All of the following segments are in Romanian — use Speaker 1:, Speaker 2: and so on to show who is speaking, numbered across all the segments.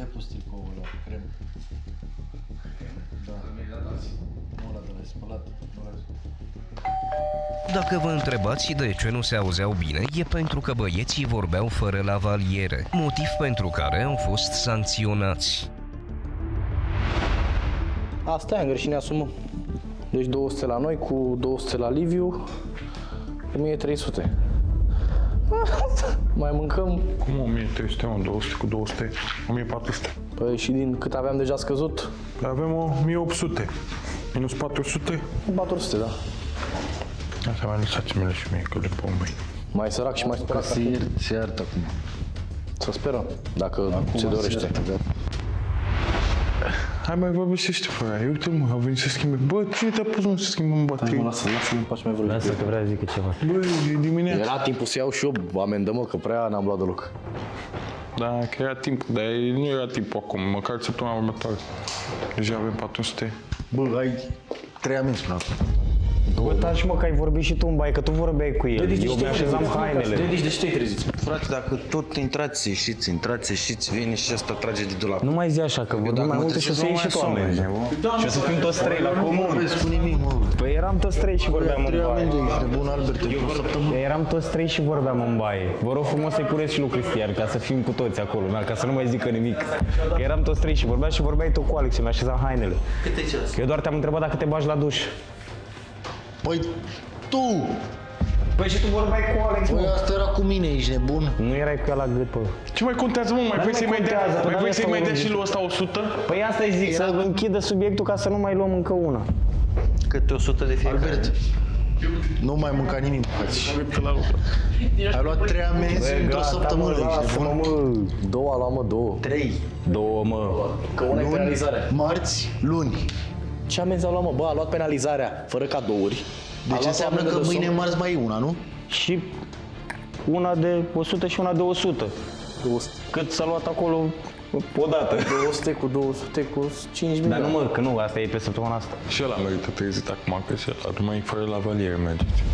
Speaker 1: Unde ai pus tricoul ăla, crem? Da. Nu ăla de la spălat.
Speaker 2: Dacă vă întrebați și de ce nu se auzeau bine, e pentru că băieții vorbeau fără lavaliere, motiv pentru care au fost sancționați.
Speaker 3: Asta e, am greșit, ne asumăm. Deci 200 la noi cu 200 la Liviu, 1300. Mai mâncăm.
Speaker 4: Cum 1300, 200 cu 200, 1400.
Speaker 3: Păi și din cât aveam deja scăzut?
Speaker 4: Avem 1800. Minus 400?
Speaker 3: 400, da.
Speaker 4: Asta mai lăsați-mi-le și mie, că le pun mâine.
Speaker 3: Mai sărac și mai spărat.
Speaker 1: Se iartă acum.
Speaker 3: Să sperăm, dacă se dorește.
Speaker 4: Hai mai vorbește fără aia. Uite-l mă, au venit să schimbe. Bă, cine te-a pus mă să schimbăm baterii?
Speaker 3: Lasă-l în pace, mai vorbim.
Speaker 5: Lasă că vrea să zică ceva.
Speaker 4: Bă, e dimineața.
Speaker 3: Era timpul să iau și eu amendă, mă, că prea n-am luat deloc.
Speaker 4: Da, că era timp, dar nu era timpul acum, măcar săptămâna următoare. Deja avem 400.
Speaker 1: Bă, ai 3 amenzi până acum.
Speaker 5: Bă, taci mă că ai vorbit și tu în baie, că tu vorbeai cu el. Eu mi-așezam hainele.
Speaker 3: De ce te-ai trezit?
Speaker 1: Frate, dacă tot intrați, ieșiți, vine și asta trage de dulap.
Speaker 5: Nu mai zi așa, că vorbim mai multe și o să iei și tu amenzi. Și o să fim toți trei la comun.
Speaker 1: Nu vezi cu nimic, mă.
Speaker 5: Păi eram toți trei și vorbeam în baie.
Speaker 1: Bun, Albert,
Speaker 5: Eram toți trei și vorbeam în baie. Vă rog frumos să-i puneți și lui Cristian, ca să fim cu toți acolo, ca să nu mai zică nimic. Că eram toți trei și vorbeam și vorbeai tu cu Alex, mi-așezam hainele.
Speaker 1: cât e ceas?
Speaker 5: Eu doar te-am întrebat dacă te bagi la duș.
Speaker 1: Păi, tu!
Speaker 5: Păi și tu vorbeai cu Alex,
Speaker 1: Păi asta era cu mine, ești nebun?
Speaker 5: Nu erai cu ea la gât, bă.
Speaker 4: Ce mai contează, mă? Mai vrei să-i mai
Speaker 5: contează,
Speaker 4: mai
Speaker 5: dar
Speaker 4: vrei să-i
Speaker 5: asta
Speaker 4: mai dea
Speaker 5: vorbim.
Speaker 4: și lui ăsta 100?
Speaker 5: Păi asta îi zic, să închidă subiectul ca să nu mai luăm încă una.
Speaker 1: Câte 100 de fiecare? Albert, nu mai mânca nimic, frate. Ai luat 3 amenzi într-o săptămână, ești nebun?
Speaker 3: Mă, două, luam, mă, două.
Speaker 1: 3.
Speaker 5: Două, mă.
Speaker 3: Că una e penalizarea.
Speaker 1: Marți, luni.
Speaker 3: Ce amenzi a luat, mă? Bă, a luat penalizarea fără cadouri.
Speaker 1: Deci înseamnă că mâine, marți, mai e una, nu?
Speaker 5: Și una de 100 și una de 100.
Speaker 3: 200.
Speaker 5: Cât s-a luat acolo odată.
Speaker 3: 200 cu 200 cu 5
Speaker 5: Dar
Speaker 3: milioane.
Speaker 5: nu, mă, că nu, asta e pe săptămâna asta.
Speaker 4: Și ăla merită trezit acum, că și ăla numai fără lavaliere mergeți.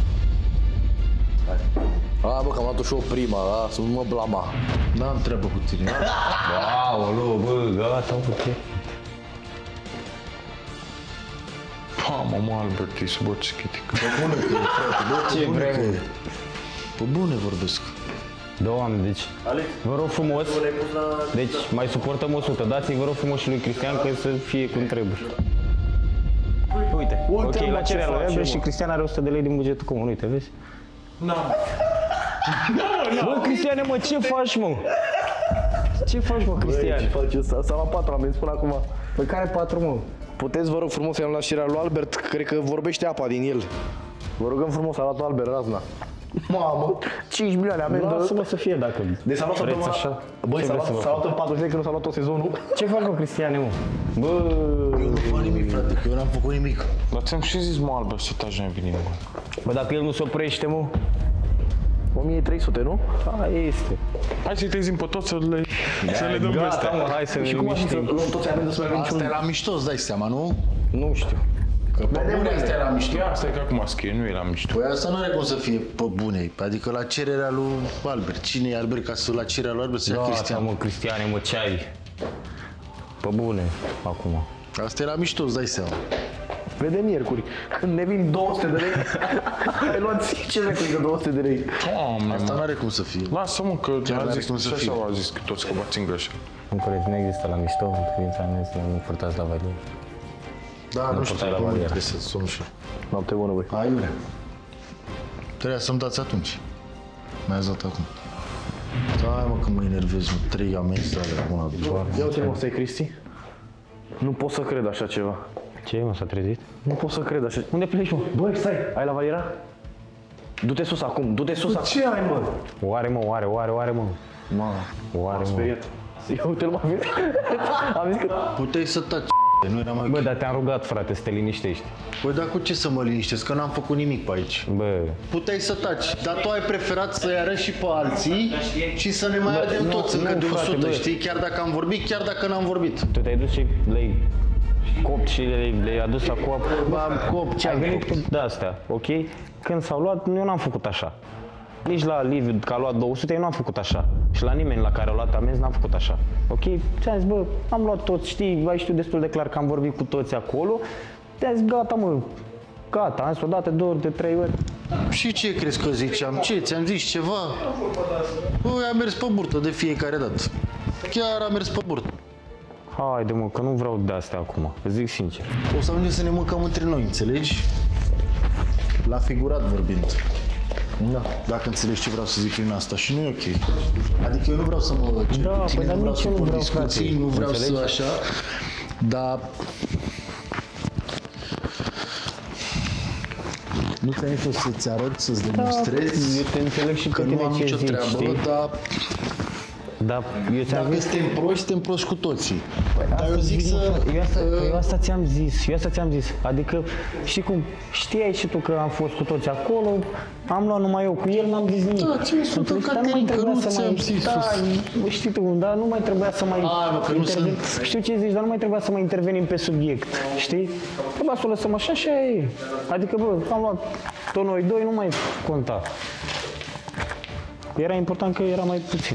Speaker 3: A, bă, că am luat-o și eu prima, a, să nu mă blama.
Speaker 1: N-am treabă cu tine.
Speaker 5: Aoleu, bă, gata, ok.
Speaker 4: Mamă, Albert, e subocichetic.
Speaker 1: Pe bune, frate, bă,
Speaker 5: Ce
Speaker 1: pe bune,
Speaker 5: vrei, mă?
Speaker 1: pe bune vorbesc.
Speaker 5: Doamne, deci, vă rog frumos, deci mai suportăm 100, dați-i vă rog frumos și lui Cristian că să fie cum trebuie. Uite, ok, la cererea lui Albert și Cristian are 100 de lei din bugetul comun, uite, vezi? Bă, Cristiane, mă, ce faci, mă? Ce faci, mă, Cristian?
Speaker 3: Ce face ăsta? S-a luat 4 amenzi până acum.
Speaker 5: Păi care 4, mă?
Speaker 3: Puteți, vă rog frumos, să-i am la șirea lui Albert, cred că vorbește apa din el. Vă rugăm frumos, a luat Albert razna. Mamă, 5 milioane amendă.
Speaker 5: Lasă-mă să fie dacă
Speaker 3: Deci s-a luat
Speaker 5: vreți
Speaker 3: așa.
Speaker 5: așa.
Speaker 3: Băi,
Speaker 5: Ce
Speaker 3: s-a
Speaker 5: vreți să vă
Speaker 3: luat în 40 de că nu s-a luat tot sezonul.
Speaker 5: Ce faci, mă, Cristiane, mă? Bă,
Speaker 1: Eu nu fac nimic, frate, că eu n-am făcut nimic.
Speaker 4: Dar ți-am și zis, mă, Albert, să taci mai bine, mă.
Speaker 5: bă, dacă el nu se oprește, mă,
Speaker 3: 1300, nu?
Speaker 5: aia este.
Speaker 4: Hai să-i trezim pe toți să le dăm
Speaker 5: Gata,
Speaker 4: peste.
Speaker 5: mă, hai să ne
Speaker 3: Și cum am să
Speaker 5: liniștim.
Speaker 3: luăm toți amendă să mai
Speaker 1: Asta e la mișto, îți dai seama, nu?
Speaker 5: Nu știu.
Speaker 1: Că pe bune asta e la mișto.
Speaker 4: Ia, stai că acum scrie, nu e la mișto.
Speaker 1: Păi asta nu are cum să fie pe bune, adică la cererea lui Albert. Cine e Albert ca să la cererea lui Albert să ia
Speaker 5: Gata,
Speaker 1: Cristian?
Speaker 5: mă, Cristiane, mă, ce ai? Pe bune, acum.
Speaker 1: Asta e la mișto, îți dai seama.
Speaker 3: Vedem miercuri. Când ne vin 200 de lei, ai luat 10 lei de 200 de lei.
Speaker 4: Doamne,
Speaker 1: Asta
Speaker 4: mă.
Speaker 1: nu are cum să fie.
Speaker 4: Lasă-mă că
Speaker 1: Chiar
Speaker 4: a
Speaker 1: n-are
Speaker 4: zis,
Speaker 1: cum să
Speaker 4: și
Speaker 1: fie.
Speaker 4: așa au zis că toți că bați în greșeală.
Speaker 5: Încorect, nu există la mișto, în privința mea, să nu furtați la valier.
Speaker 1: Da, nu știu,
Speaker 5: portai la
Speaker 1: cum
Speaker 5: barieră.
Speaker 1: trebuie să sun și
Speaker 3: Noapte bună, băi.
Speaker 1: aiurea. Trebuia să-mi dați atunci. Mi-ați dat acum. Hai mă că mă enervez, mă, 3 amenzi ale una de doar.
Speaker 3: Ia uite, mă, stai, Cristi. Nu pot să cred așa ceva.
Speaker 5: Ce, mă, s-a trezit?
Speaker 3: Nu pot să cred așa.
Speaker 5: Unde pleci, mă?
Speaker 3: Băi, stai, ai la valiera? Du-te sus acum, du-te sus acum. Ce ai, mă?
Speaker 5: Oare, mă, oare, mă?
Speaker 3: Mă,
Speaker 5: Oare, mă?
Speaker 3: speriat. Ia uite-l, mă, vezi? Am zis că...
Speaker 1: Puteai să taci, nu era mai
Speaker 5: Bă,
Speaker 1: ok.
Speaker 5: dar te-am rugat, frate, să te liniștești.
Speaker 1: Păi dar cu ce să mă liniștesc, că n-am făcut nimic pe aici.
Speaker 5: Bă,
Speaker 1: Puteai să taci, dar tu ai preferat să-i arăți și pe alții și să ne mai ardem
Speaker 5: nu,
Speaker 1: toți încă
Speaker 5: nu,
Speaker 1: de
Speaker 5: frate,
Speaker 1: 100,
Speaker 5: bă.
Speaker 1: știi? Chiar dacă am vorbit, chiar dacă n-am vorbit.
Speaker 5: tu te-ai dus și le-ai copt și le-ai adus la coapă.
Speaker 1: Am cop, ce
Speaker 5: Ai
Speaker 1: am
Speaker 5: venit
Speaker 1: făcut?
Speaker 5: cu de-astea, ok? Când s-au luat, eu n-am făcut așa. Nici la Liviu, că a luat 200, eu n-am făcut așa. Și la nimeni la care a luat amenzi n-am făcut așa. Ok? Și am zis, bă, am luat toți, știu destul de clar că am vorbit cu toți acolo. Te-am zis, gata, mă, gata, am zis o dată, 2 ori, de 3 ori.
Speaker 1: Și ce crezi că ziceam? Ce? Ți-am zis ceva? Băi, a mers pe burtă de fiecare dată. Chiar a mers pe burtă.
Speaker 5: Haide, mă, că nu vreau de astea acum, îți zic sincer.
Speaker 1: O să ajungem să ne mâncăm între noi, înțelegi? La figurat vorbind. Da. Dacă înțelegi ce vreau să zic prin asta și nu e ok. Adică eu nu vreau să mă cer
Speaker 5: Da,
Speaker 1: cu tine,
Speaker 5: păi,
Speaker 1: nu vreau
Speaker 5: nici
Speaker 1: să
Speaker 5: eu nu
Speaker 1: pun
Speaker 5: vreau,
Speaker 1: discuții,
Speaker 5: frate.
Speaker 1: nu vreau să
Speaker 5: Înțelegi?
Speaker 1: așa, dar nu ți-am zis să-ți arăt, să-ți demonstrezi
Speaker 5: Eu te înțeleg și
Speaker 1: că
Speaker 5: pe
Speaker 1: nu
Speaker 5: tine
Speaker 1: am
Speaker 5: ce
Speaker 1: nicio
Speaker 5: zici,
Speaker 1: treabă,
Speaker 5: știi?
Speaker 1: dar
Speaker 5: Dar eu ți-am
Speaker 1: dacă
Speaker 5: zis...
Speaker 1: suntem proști cu toții. Dar eu zic să...
Speaker 5: Eu asta ți-am zis, adică știi cum, știai și tu că am fost cu toți acolo, am luat numai eu cu el, n-am zis nimic.
Speaker 1: Da, ține sub
Speaker 5: Înțelegi? Dar nu mai
Speaker 1: Caterin, că
Speaker 5: trebuia
Speaker 1: nu
Speaker 5: să
Speaker 1: ți-am
Speaker 5: mai...
Speaker 1: zis.
Speaker 5: Da, știi tu, dar nu mai trebuia să mai...
Speaker 1: Hai, mă, că nu sunt.
Speaker 5: Știu ce zici, dar nu mai trebuia să mai intervenim pe subiect, știi? Trebuia să o lăsăm așa și aia e. Adică, bă, am luat tot noi doi, nu mai conta. Era important că era mai puțin.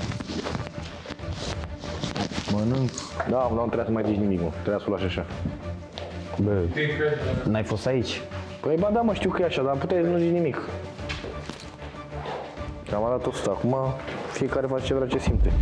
Speaker 1: Mănânc.
Speaker 3: Da, mă, nu trebuia să mai zici nimic, mă. Trebuia să o lași așa.
Speaker 5: Bă, n-ai fost aici?
Speaker 3: Păi, ba da, mă, știu că e așa, dar puteai să nu zici nimic. Am arătat 100, acum fiecare face ce vrea, ce simte.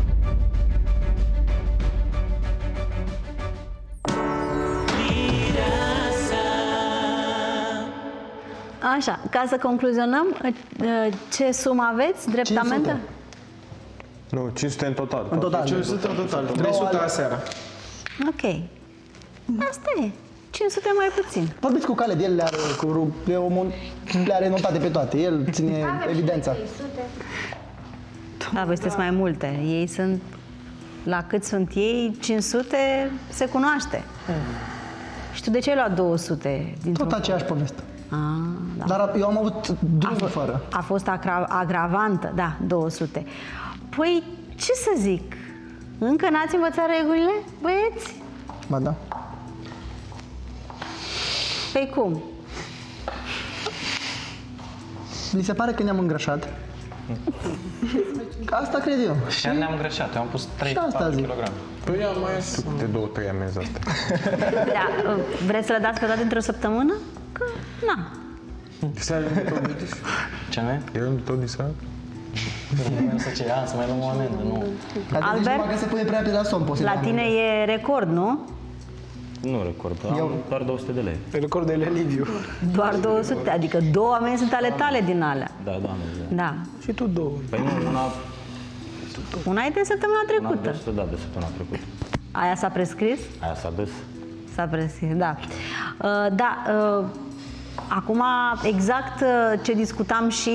Speaker 6: Așa, ca să concluzionăm, ce sumă aveți drept
Speaker 7: 500.
Speaker 6: amendă?
Speaker 4: Nu, 500 în total.
Speaker 7: În total.
Speaker 8: 500 în total, 300 aseară.
Speaker 6: Ok. Asta e. 500 mai puțin.
Speaker 7: Vorbiți cu Cale, el le are notate pe toate, el ține evidența.
Speaker 6: Da, voi sunteți mai multe. Ei sunt, la cât sunt ei, 500 se cunoaște. Și tu de ce ai luat 200?
Speaker 7: Tot aceeași poveste.
Speaker 6: Da.
Speaker 7: Dar eu am avut drum fără.
Speaker 6: A fost agravantă, da, 200. Păi, ce să zic? Încă n-ați învățat regulile, băieți?
Speaker 7: Ba da.
Speaker 6: Păi cum?
Speaker 7: Mi se pare că ne-am îngrășat. Asta cred eu.
Speaker 5: Și ne-am greșat, eu am pus 3-4
Speaker 7: Și asta zic.
Speaker 5: kg.
Speaker 8: Păi ia mai ies.
Speaker 4: De 2-3 amenzi astea.
Speaker 6: Da, vreți să le dați pe toate într-o săptămână? Că, na.
Speaker 4: Diseară nu tot dici?
Speaker 5: Ce ne?
Speaker 4: El nu tot diseară?
Speaker 5: Să mai luăm o amendă, nu.
Speaker 7: Adică
Speaker 6: Albert?
Speaker 7: numai că se pune prea pe la somn, posibil.
Speaker 6: La tine e record, nu?
Speaker 5: Nu record, am doar 200 de lei.
Speaker 8: Recordele Liviu.
Speaker 6: Doar 200, adică 2 amenzi sunt ale tale din alea.
Speaker 5: Da, doamne.
Speaker 6: Da.
Speaker 8: Și tu două.
Speaker 5: Păi nu,
Speaker 6: Una e de săptămâna
Speaker 5: una de
Speaker 6: trecută.
Speaker 5: 100, da, de săptămâna trecută.
Speaker 6: Aia s-a prescris?
Speaker 5: Aia s-a dus.
Speaker 6: S-a prescris, da. Acum, exact ce discutam și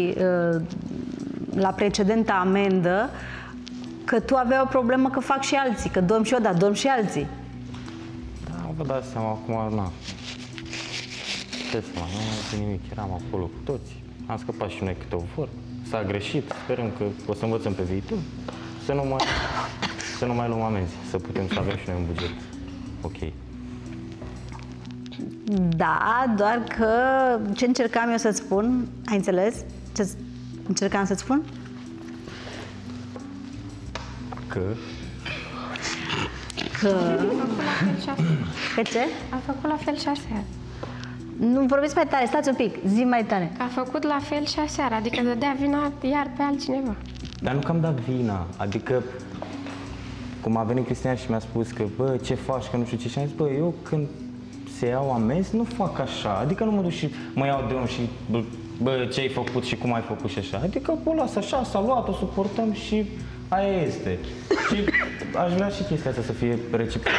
Speaker 6: la precedenta amendă, că tu aveai o problemă că fac și alții, că dorm și eu, dar dorm și alții.
Speaker 5: Da, vă dați seama, acum, na. Ce să mai, nu am nimic, eram acolo cu toți. Am scăpat și noi câte o vorbă. S-a greșit, sperăm că o să învățăm pe viitor. Să nu mai luăm amenzi, să putem să avem și noi un buget. Ok.
Speaker 6: Da, doar că ce încercam eu să-ți spun, ai înțeles? Ce încercam să-ți spun?
Speaker 5: Că
Speaker 6: Că ce?
Speaker 9: A făcut la fel și aseară.
Speaker 6: Nu vorbiți mai tare, stați un pic, zi mai tare.
Speaker 9: A făcut la fel și aseară, adică dădea vina iar pe altcineva.
Speaker 5: Dar nu că am dat vina, adică cum a venit Cristian și mi-a spus că bă, ce faci, că nu știu ce, și am zis, bă, eu când se iau amenzi nu fac așa, adică nu mă duc și mă iau de unul și bă, ce ai făcut și cum ai făcut și așa, adică o las așa, s-a luat, o suportăm și aia este. Și aș vrea și chestia asta să fie reciprocă.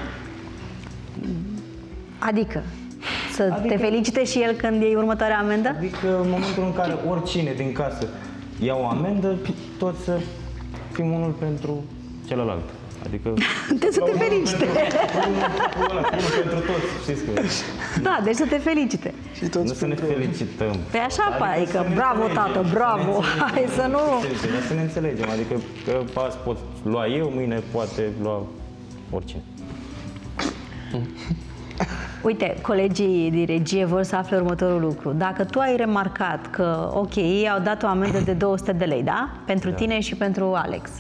Speaker 6: Adică te felicite și el când iei următoarea amendă?
Speaker 5: Adică în momentul în care oricine din casă ia o amendă, toți să fim unul pentru celălalt. Adică...
Speaker 6: Să te felicite.
Speaker 5: Unul pentru toți, știți că...
Speaker 6: Da, deci să te felicite.
Speaker 5: Nu să ne felicităm.
Speaker 6: Pe așa, adică bravo tată, bravo, hai să nu...
Speaker 5: Dar să ne înțelegem, adică că azi pot lua eu, mâine poate lua oricine.
Speaker 6: Uite, colegii din regie vor să afle următorul lucru. Dacă tu ai remarcat că, ok, ei au dat o amendă de 200 de lei, da? Pentru tine și pentru Alex.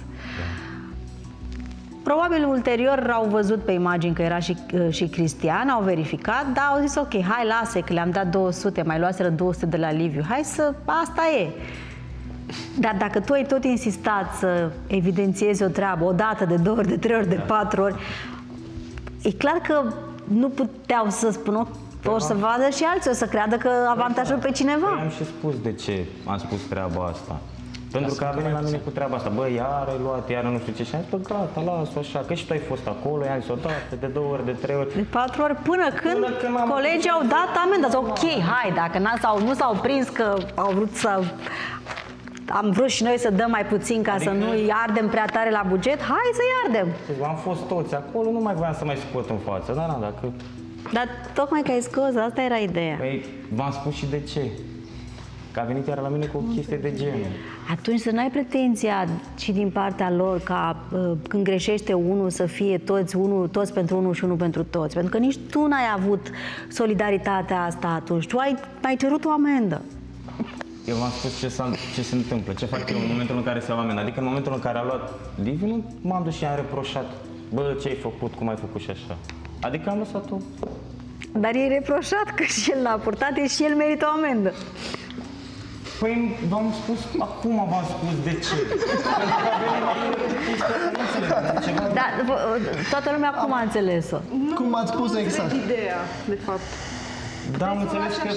Speaker 6: Probabil ulterior au văzut pe imagini că era și Cristian, au verificat, dar au zis ok, hai lasă că le-am dat 200, mai luaseră 200 de la Liviu, hai să, asta e. Dar dacă tu ai tot insistat să evidențiezi o treabă o dată, de 2 ori, de 3 ori, de 4 ori, e clar că nu puteau să spună, o să vadă și alții, o să creadă că avantajul pe cineva.
Speaker 5: Am și spus de ce am spus treaba asta. Pentru că a venit la mine cu treaba asta, bă, iar ai luat, iar nu știu ce, și am zis, bă, gata, las-o așa, că și tu ai fost acolo, i-am zis o dată, de 2 ori, de 3 ori.
Speaker 6: De 4 ori, până când colegii au dat amendă. Ok, hai, dacă nu s-au prins că au vrut să... Am vrut și noi să dăm mai puțin ca să nu-i ardem prea tare la buget, hai să-i ardem.
Speaker 5: Am fost toți acolo, nu mai voiam să mai scot în față, da, dacă...
Speaker 6: Dar tocmai că ai scos, asta era ideea.
Speaker 5: Păi, v-am spus și de ce. Că a venit iar la mine cu o chestie de genul.
Speaker 6: Atunci să n-ai pretenția și din partea lor ca când greșește unul să fie toți pentru unul și unul pentru toți. Pentru că nici tu n-ai avut solidaritatea asta atunci. Tu ai cerut o amendă.
Speaker 5: Eu v-am spus ce se întâmplă, ce fac eu în momentul în care se iau amendă. Adică în momentul în care a luat Liviu, nu m-am dus și i-am reproșat. Bă, ce ai făcut, cum ai făcut și așa. Adică am lăsat-o.
Speaker 6: Dar e reproșat că și el l-a purtat și el merită o amendă.
Speaker 5: Păi v-am spus, acum v-am spus de ce.
Speaker 6: Da, toată lumea acum a înțeles-o.
Speaker 7: Cum ați spus exact?
Speaker 8: Ideea, de fapt.
Speaker 5: Da, am înțeles că...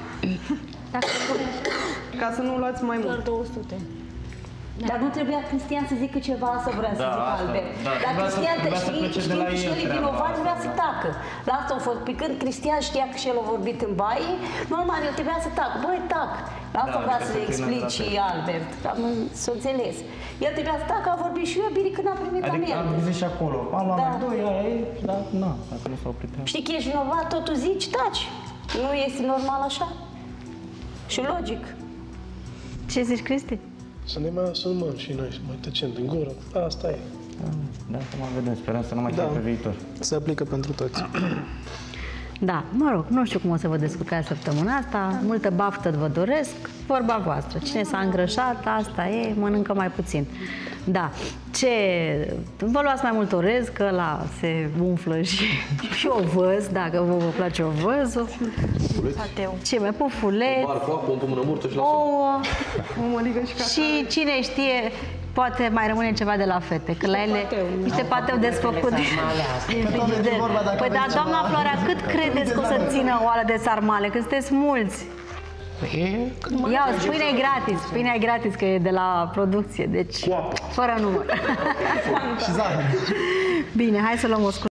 Speaker 8: Ca să nu luați mai mult.
Speaker 6: Doar 200. Dar nu trebuia Cristian să zică ceva, să vrea să zică Albert. Dar Cristian știi și el e vinovat, vrea să tacă. La asta a fost. Pe când Cristian știa că și el a vorbit în baie, normal, el trebuia să tacă. Băi, tac. La asta vrea să explici și Albert. Să înțeles. El trebuia să tacă, a vorbit și eu, bine când a primit amendă.
Speaker 5: Adică am zis și acolo. Am luat doi, dar na, dacă nu s-au oprit.
Speaker 6: Știi că ești vinovat, totul zici, taci. Nu este normal așa? Și logic. Ce zici, Cristi?
Speaker 10: Să ne mai asumăm și noi, să mai tăcem din gură. Asta e.
Speaker 5: Da, să mai vedem, sperăm să nu mai fie pe viitor.
Speaker 7: Se aplică pentru toți.
Speaker 6: Da, mă rog, nu știu cum o să vă descurcați săptămâna asta, multă baftă vă doresc, vorba voastră. Cine s-a îngrășat, asta e, mănâncă mai puțin. Da, vă luați mai mult orez, că ăla se umflă și ovăz, dacă vă place ovăzul. Ce mai pufuleț, ouă și cine știe, poate mai rămâne ceva de la fete, că la ele niște pateu desfăcut din frigider. Păi dar, doamna Floarea, cât credeți că o să țină o oală de sarmale? Că sunteți mulți. Ia, pâinea e gratis, că e de la producție, deci fără număr.
Speaker 7: Și zahăr.
Speaker 6: Bine, hai să luăm o scurtă